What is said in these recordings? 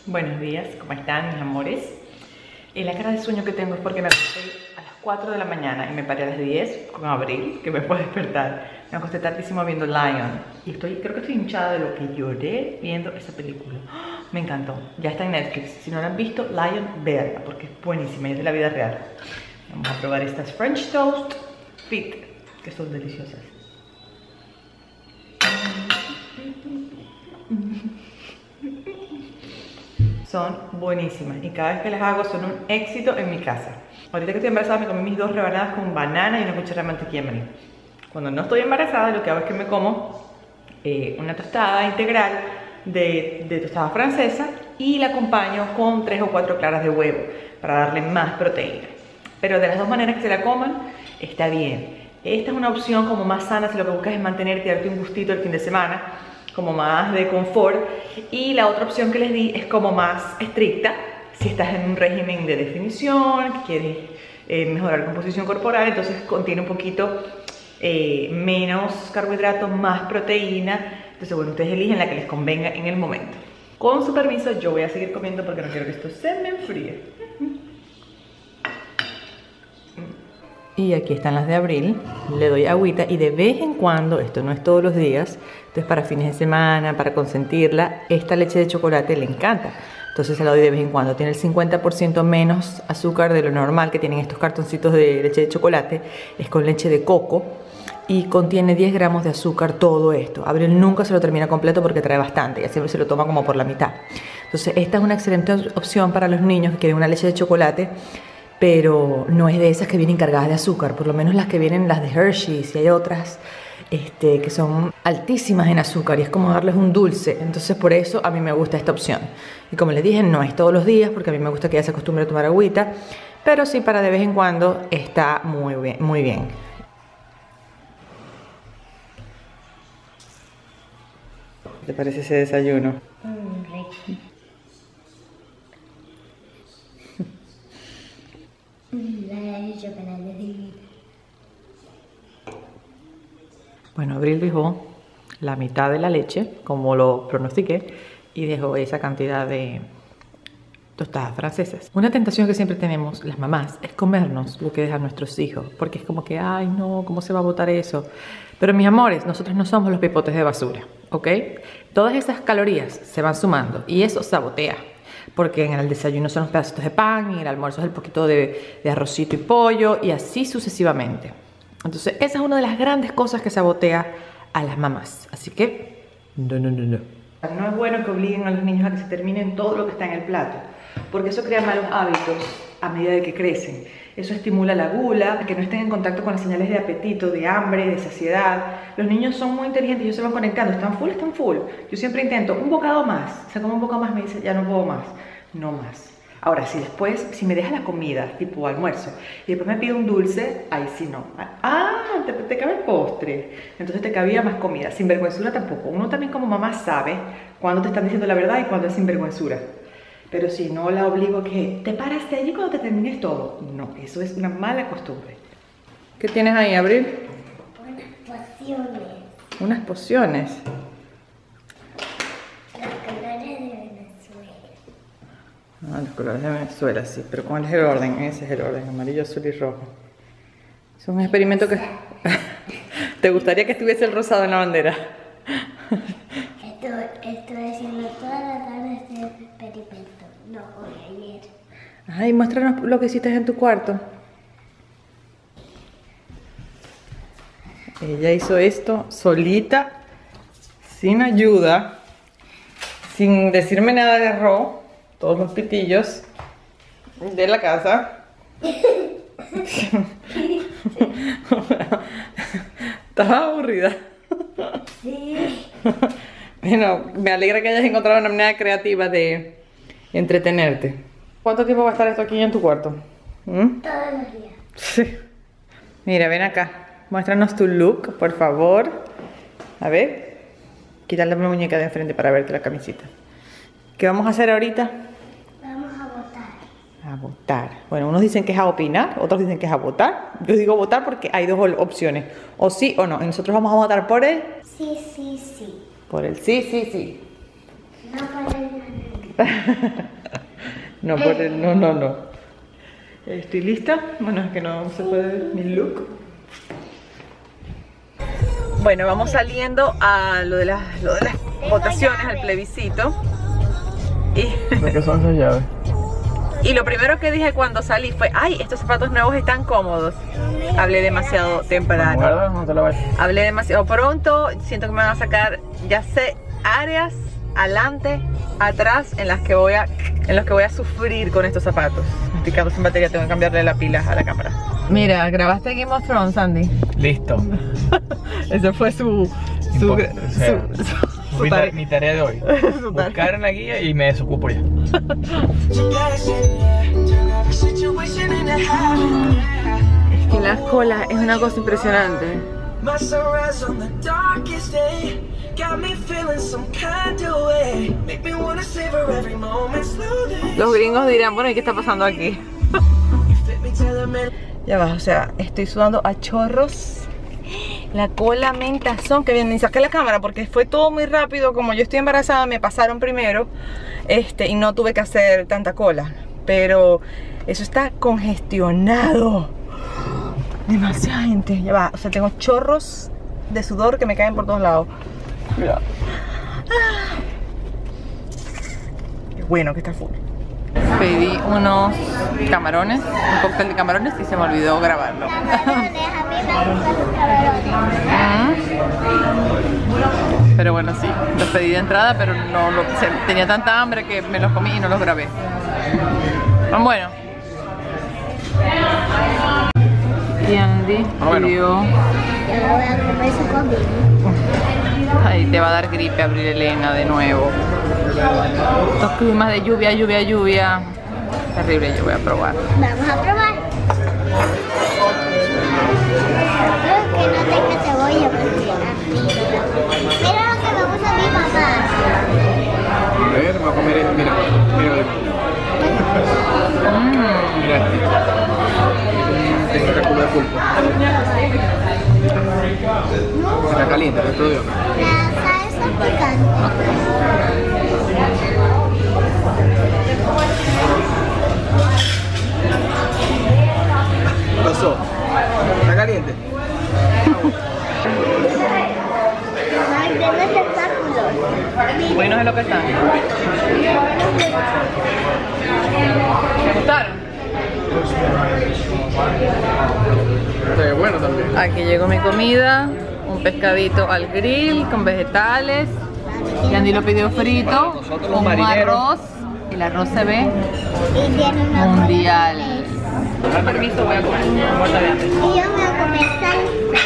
Buenos días, ¿cómo están mis amores? La cara de sueño que tengo es porque me acosté a las 4 de la mañana y me paré a las 10 con Abril, que me puede despertar. Me acosté tardísimo viendo Lion y creo que estoy hinchada de lo que lloré viendo esa película. ¡Oh! Me encantó, ya está en Netflix. Si no la han visto, Lion, véanla porque es buenísima y es de la vida real. Vamos a probar estas French Toast Fit, que son deliciosas. Son buenísimas y cada vez que las hago son un éxito en mi casa. Ahorita que estoy embarazada me comí mis 2 rebanadas con banana y una cuchara de mantequilla de maní. Cuando no estoy embarazada lo que hago es que me como una tostada integral de tostada francesa y la acompaño con 3 o 4 claras de huevo para darle más proteína. Pero de las dos maneras que se la coman está bien. Esta es una opción como más sana si lo que buscas es mantenerte y darte un gustito el fin de semana, como más de confort, y la otra opción que les di es como más estricta si estás en un régimen de definición, que quieres mejorar la composición corporal, entonces contiene un poquito menos carbohidratos, más proteína. Entonces bueno, ustedes eligen la que les convenga en el momento. Con su permiso yo voy a seguir comiendo porque no quiero que esto se me enfríe. Y aquí están las de Abril, le doy agüita y de vez en cuando, esto no es todos los días, entonces para fines de semana, para consentirla, esta leche de chocolate le encanta. Entonces se la doy de vez en cuando, tiene el 50% menos azúcar de lo normal que tienen estos cartoncitos de leche de chocolate, es con leche de coco y contiene 10 gramos de azúcar todo esto. Abril nunca se lo termina completo porque trae bastante, ya siempre se lo toma como por la mitad. Entonces esta es una excelente opción para los niños que quieren una leche de chocolate, pero no es de esas que vienen cargadas de azúcar, por lo menos las que vienen, las de Hershey's, y hay otras que son altísimas en azúcar y es como darles un dulce. Entonces por eso a mí me gusta esta opción. Y como les dije, no es todos los días porque a mí me gusta que ella se acostumbre a tomar agüita, pero sí para de vez en cuando está muy bien, muy bien. ¿Te parece ese desayuno? Rico. La chocolate divina. Bueno, Abril dejó la mitad de la leche, como lo pronostiqué, y dejó esa cantidad de tostadas francesas. Una tentación que siempre tenemos las mamás es comernos lo que dejan nuestros hijos, porque es como que, ay no, ¿cómo se va a botar eso? Pero mis amores, nosotros no somos los pipotes de basura, ¿ok? Todas esas calorías se van sumando y eso sabotea. Porque en el desayuno son los pedacitos de pan y en el almuerzo es el poquito de arrocito y pollo y así sucesivamente. Entonces esa es una de las grandes cosas que sabotea a las mamás. Así que no. No es bueno que obliguen a los niños a que se terminen todo lo que está en el plato, porque eso crea malos hábitos a medida de que crecen. Eso estimula la gula, que no estén en contacto con las señales de apetito, de hambre, de saciedad. Los niños son muy inteligentes, ellos se van conectando, están full. Yo siempre intento un bocado más, se come un bocado más, me dice, ya no puedo más, no más. Ahora, si me deja la comida, tipo almuerzo, y después me pide un dulce, ahí sí no. Ah, te cabe el postre, entonces te cabía más comida. Sinvergüenzura tampoco. Uno también como mamá sabe cuando te están diciendo la verdad y cuando es sinvergüenzura. Pero si no la obligo a que te paras de allí cuando te termines todo. No, eso es una mala costumbre. ¿Qué tienes ahí, Abril? Unas pociones. Unas pociones. Los colores de Venezuela. Ah, los colores de Venezuela, sí. Pero ¿cuál es el orden? Ese es el orden, amarillo, azul y rojo. Es un experimento que... ¿Te gustaría que estuviese el rosado en la bandera? Estoy haciendo toda la tarde este experimento. No, hoy, ayer. Ay, muéstranos lo que hiciste en tu cuarto. Ella hizo esto solita, sin ayuda, sin decirme nada de arroz, todos los pitillos de la casa. Estaba aburrida. Sí. Bueno, me alegra que hayas encontrado una manera creativa de entretenerte. ¿Cuánto tiempo va a estar esto aquí en tu cuarto? Todos los días. Sí. Mira, ven acá. Muéstranos tu look, por favor. A ver. Quítale la muñeca de enfrente para verte la camisita. ¿Qué vamos a hacer ahorita? Vamos a votar. A votar. Bueno, unos dicen que es a opinar, otros dicen que es a votar. Yo digo votar porque hay 2 opciones. O sí o no. Y nosotros vamos a votar por él. Sí. Por el sí. No por el no. No, no. Estoy lista. Bueno, es que no se puede ver mi look. Bueno, vamos saliendo a lo de las votaciones, al plebiscito. ¿De qué son esas llaves? Y lo primero que dije cuando salí fue: ay, estos zapatos nuevos están cómodos. Hablé demasiado temprano. ¿Guardas? No te lo vayas. Hablé demasiado pronto. Siento que me van a sacar, ya sé, áreas adelante, atrás, en los que voy a sufrir con estos zapatos. Me estoy quedando sin batería, tengo que cambiarle la pila a la cámara. Mira, grabaste Game of Thrones, Sandy. Listo. Ese fue Mi tarea de hoy. Buscar en la guía y me desocupo ya. Es que la cola es una cosa impresionante. Los gringos dirán: bueno, ¿y qué está pasando aquí? Ya va, o sea, estoy sudando a chorros. La cola mentazón, que bien, ni saqué la cámara porque fue todo muy rápido. Como yo estoy embarazada, me pasaron primero y no tuve que hacer tanta cola. Pero eso está congestionado. Demasiada gente. Ya va, o sea, tengo chorros de sudor que me caen por todos lados. Mira. Qué bueno que está full. Pedí unos camarones, un cóctel de camarones, y se me olvidó grabarlo. Pero bueno, sí, los pedí de entrada, pero tenía tanta hambre que me los comí y no los grabé. Bueno. Y Andy pidió... Ya voy a comer su comida. Ay, te va a dar gripe abrir Elena de nuevo. Estos climas de lluvia. Terrible, yo voy a probar. Vamos a probar. Creo que no tenga cebolla porque mira lo que me gusta a mi mamá. A ver, me voy a comer esto. Mira. Mira este. Es un tentáculo de pulpo. Está caliente, ¿no? Todo bien. La salsa picante. ¿Qué pasó? ¿Está caliente? Ay, tiene tentáculos. Buenos es lo que están. ¿Te gustaron? Está bueno también. Aquí llegó mi comida. Un pescadito al grill con vegetales. Y Andy lo pidió frito. Nosotros los Un marineros. arroz. El arroz se ve Y tiene una mundial. cola. Con permiso, voy a comer. Muerta de hambre. Y yo me voy a comer salsa.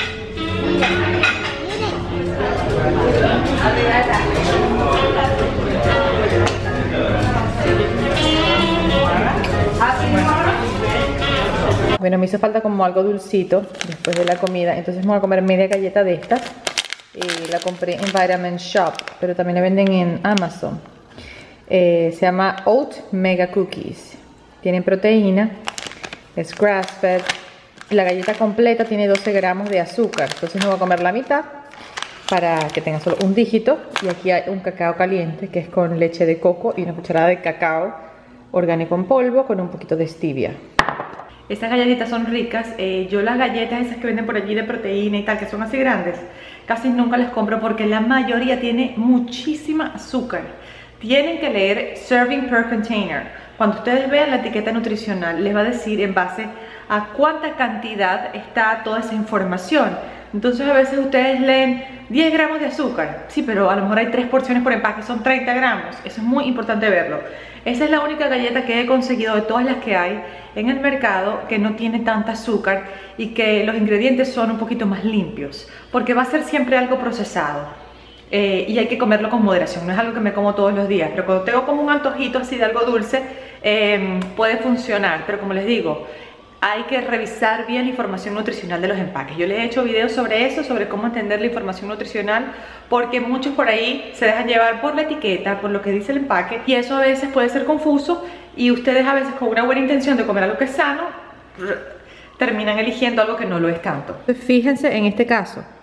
Bueno, me hizo falta como algo dulcito después de la comida, entonces me voy a comer media galleta de estas. La compré en Vitamin Shop, pero también la venden en Amazon. Se llama Oat Mega Cookies. Tienen proteína, es grass fed. La galleta completa tiene 12 gramos de azúcar, entonces me voy a comer la mitad para que tenga solo un dígito. Y aquí hay un cacao caliente que es con leche de coco y una cucharada de cacao orgánico en polvo con un poquito de stevia. Estas galletitas son ricas. Yo las galletas esas que venden por allí de proteína y tal, que son así grandes, casi nunca las compro porque la mayoría tiene muchísima azúcar. Tienen que leer Serving per Container. Cuando ustedes vean la etiqueta nutricional, les va a decir en base a cuánta cantidad está toda esa información. Entonces a veces ustedes leen 10 gramos de azúcar. Sí, pero a lo mejor hay 3 porciones por empaque, son 30 gramos. Eso es muy importante verlo. Esa es la única galleta que he conseguido de todas las que hay en el mercado que no tiene tanta azúcar y que los ingredientes son un poquito más limpios, porque va a ser siempre algo procesado y hay que comerlo con moderación. No es algo que me como todos los días, pero cuando tengo como un antojito así de algo dulce puede funcionar. Pero como les digo, hay que revisar bien la información nutricional de los empaques. Yo les he hecho videos sobre eso, sobre cómo entender la información nutricional, porque muchos por ahí se dejan llevar por la etiqueta, por lo que dice el empaque, y eso a veces puede ser confuso, y ustedes a veces con una buena intención de comer algo que es sano, terminan eligiendo algo que no lo es tanto. Fíjense en este caso,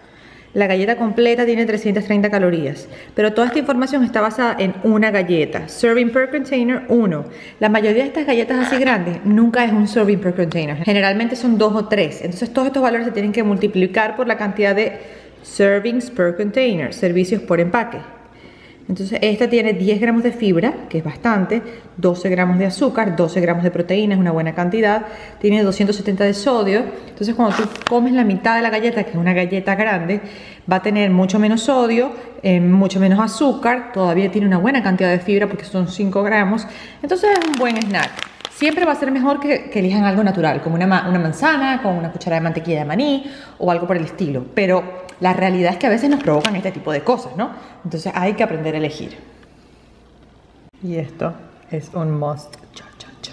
La galleta completa tiene 330 calorías, pero toda esta información está basada en una galleta. Serving per container, 1. La mayoría de estas galletas así grandes nunca es un serving per container. Generalmente son 2 o 3. Entonces todos estos valores se tienen que multiplicar por la cantidad de servings per container, servicios por empaque. Entonces esta tiene 10 gramos de fibra, que es bastante, 12 gramos de azúcar, 12 gramos de proteína, es una buena cantidad, tiene 270 de sodio. Entonces cuando tú comes la mitad de la galleta, que es una galleta grande, va a tener mucho menos sodio, mucho menos azúcar, todavía tiene una buena cantidad de fibra porque son 5 gramos. Entonces es un buen snack. Siempre va a ser mejor que elijan algo natural, como una manzana con una cucharada de mantequilla de maní o algo por el estilo. Pero la realidad es que a veces nos provocan este tipo de cosas, ¿no? Entonces hay que aprender a elegir. Y esto es un must. Cha, cha, cha.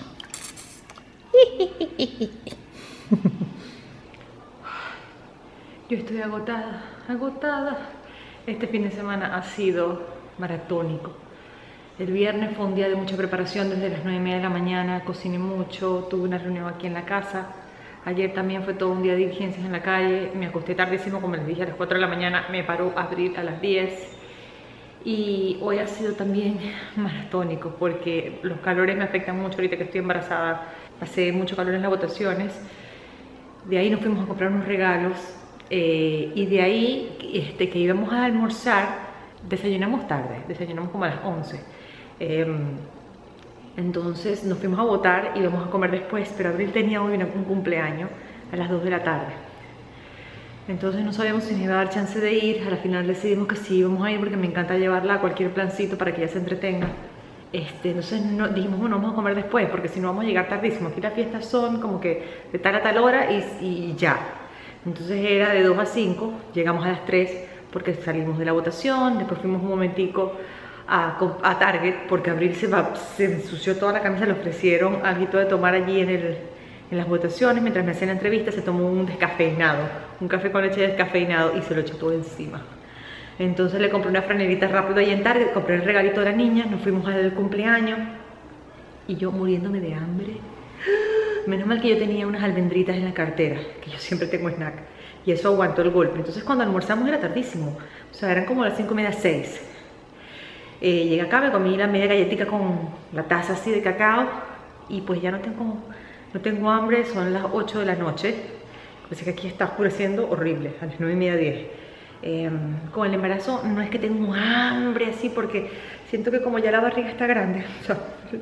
Yo estoy agotada. Este fin de semana ha sido maratónico. El viernes fue un día de mucha preparación desde las 9:30 de la mañana, cociné mucho, tuve una reunión aquí en la casa. Ayer también fue todo un día de diligencias en la calle, me acosté tardísimo, como les dije, a las 4 de la mañana, me paró a abrir a las 10. Y hoy ha sido también maratónico porque los calores me afectan mucho ahorita que estoy embarazada. Pasé mucho calor en las votaciones. De ahí nos fuimos a comprar unos regalos y de ahí que íbamos a almorzar, desayunamos tarde, desayunamos como a las 11. Entonces nos fuimos a votar y íbamos a comer después, pero Abril tenía hoy un cumpleaños a las 2 de la tarde. Entonces no sabíamos si nos iba a dar chance de ir. A la final decidimos que sí íbamos a ir porque me encanta llevarla a cualquier plancito para que ella se entretenga. Entonces dijimos, bueno, vamos a comer después porque si no vamos a llegar tardísimo. Aquí las fiestas son como que de tal a tal hora y ya. Entonces era de 2 a 5, llegamos a las 3 porque salimos de la votación, después fuimos un momentico a Target porque Abril se ensució toda la camisa, le ofrecieron algo de tomar allí en las votaciones. Mientras me hacían la entrevista se tomó un descafeinado, un café con leche descafeinado y se lo echó todo encima. Entonces le compré una franelit rápido ahí en Target, compré el regalito de la niña, nos fuimos al cumpleaños y yo muriéndome de hambre. Menos mal que yo tenía unas almendritas en la cartera, que yo siempre tengo snack, y eso aguantó el golpe. Entonces cuando almorzamos era tardísimo, o sea, eran como las 5:30, 6. Llegué acá, me comí la media galletita con la taza así de cacao y pues ya no tengo hambre, son las 8 de la noche. Así que aquí está oscureciendo horrible, a las 9:30, 10. Con el embarazo no es que tengo hambre así porque siento que como ya la barriga está grande, o sea,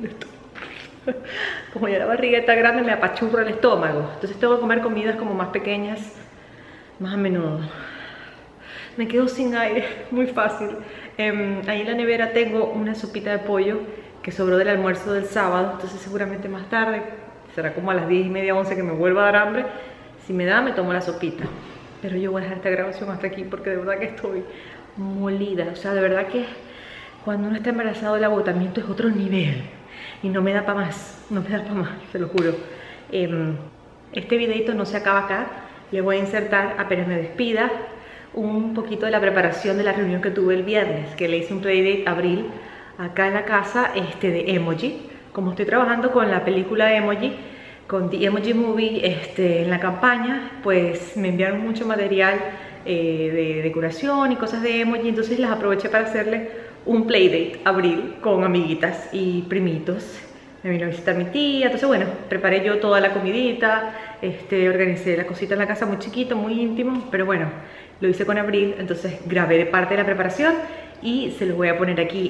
como ya la barriga está grande me apachurra el estómago. Entonces tengo que comer comidas como más pequeñas, más a menudo. Me quedo sin aire, muy fácil. Ahí en la nevera tengo una sopita de pollo que sobró del almuerzo del sábado. Entonces seguramente más tarde, será como a las 10:30, 11 que me vuelva a dar hambre. Si me da, me tomo la sopita. Pero yo voy a dejar esta grabación hasta aquí porque de verdad que estoy molida. O sea, de verdad que cuando uno está embarazado el agotamiento es otro nivel. Y no me da para más, no me da para más, se lo juro. Este videito no se acaba acá. Le voy a insertar, apenas me despida, un poquito de la preparación de la reunión que tuve el viernes, que le hice un playdate a Abril acá en la casa de Emoji. Como estoy trabajando con la película de Emoji, con The Emoji Movie en la campaña, pues me enviaron mucho material de decoración y cosas de Emoji, entonces las aproveché para hacerle un playdate a Abril con amiguitas y primitos. Me vino a visitar mi tía, entonces bueno, preparé yo toda la comidita, organicé la cosita en la casa muy chiquito, muy íntimo, pero bueno, lo hice con Abril, entonces grabé de parte de la preparación y se los voy a poner aquí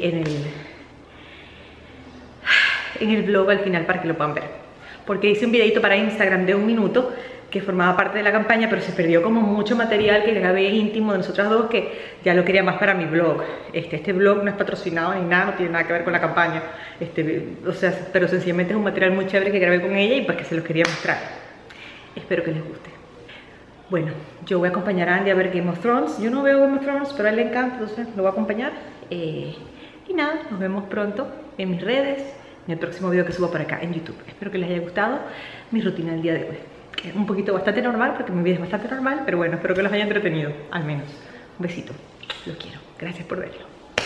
en el vlog al final para que lo puedan ver. Porque hice un videito para Instagram de 1 minuto que formaba parte de la campaña, pero se perdió como mucho material que grabé íntimo de nosotras dos que ya lo quería más para mi vlog. Este vlog no es patrocinado ni nada, no tiene nada que ver con la campaña, o sea, pero sencillamente es un material muy chévere que grabé con ella y pues que se los quería mostrar. Espero que les guste. Bueno, yo voy a acompañar a Andy a ver Game of Thrones. Yo no veo Game of Thrones, pero a él le encanta, entonces lo voy a acompañar. Y nada, nos vemos pronto en mis redes, en el próximo video que suba por acá en YouTube. Espero que les haya gustado mi rutina del día de hoy. Que es un poquito bastante normal, porque mi vida es bastante normal, pero bueno, espero que los haya entretenido, al menos. Un besito, los quiero, gracias por verlo.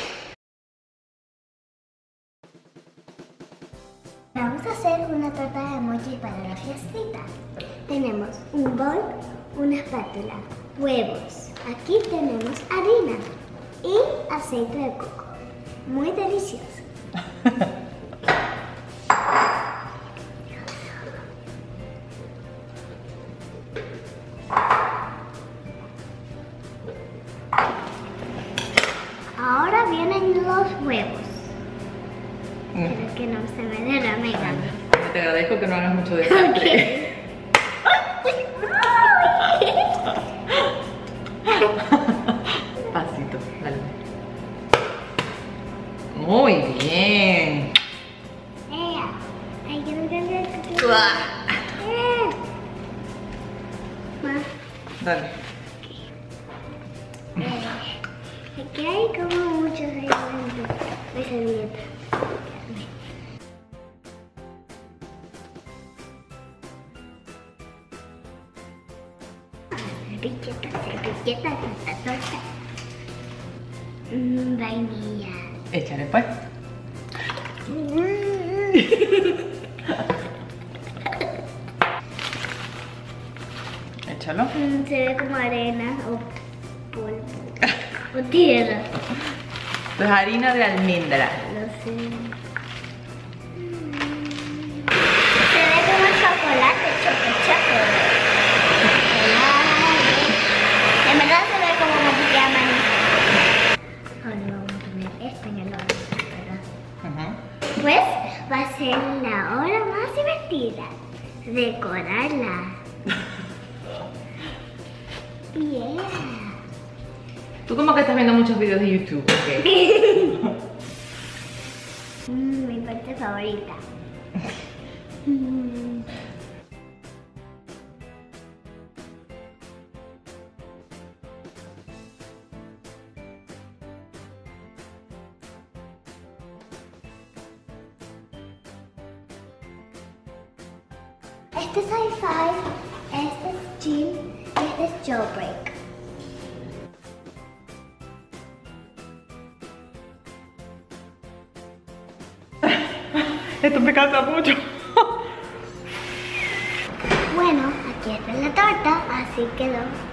Vamos a hacer una torta de emoji para la fiestita. Tenemos un bol, una espátula, huevos, Aquí tenemos harina y aceite de coco. Muy delicioso. Ahora vienen los huevos. Espero que no se me derramen. Te agradezco que no hagas mucho desastre. Pasito, dale. Muy bien. Ay, yo no quiero que Dale. aquí hay como muchos alimentos. Mi servilleta. Servilleta, torta. Vainilla. Échale pues. Échalo. Se ve como arena o polvo o tierra. Esto es harina de almendra. No sé. Se ve como chocolate, chocolate. En verdad se ve como mantequilla de maní. Ahora vamos a poner esto en el horno, ¿verdad? Pues va a ser la hora más divertida. Decorarla. Yeah. Tú como que estás viendo muchos videos de YouTube, ¿ok? Mi parte favorita. Este es High Five, este es Jim y este es Jailbreak. Esto me cansa mucho. Bueno, aquí está la torta, así quedó.